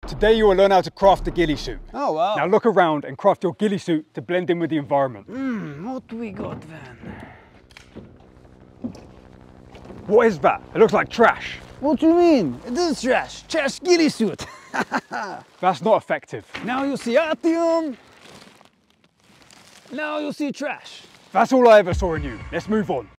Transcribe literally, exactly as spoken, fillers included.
Today you will learn how to craft the ghillie suit. Oh wow. Now look around and craft your ghillie suit to blend in with the environment. Hmm, what do we got then? What is that? It looks like trash. What do you mean? It is trash. Trash ghillie suit. That's not effective. Now you see Artyom. Now you see trash. That's all I ever saw in you. Let's move on.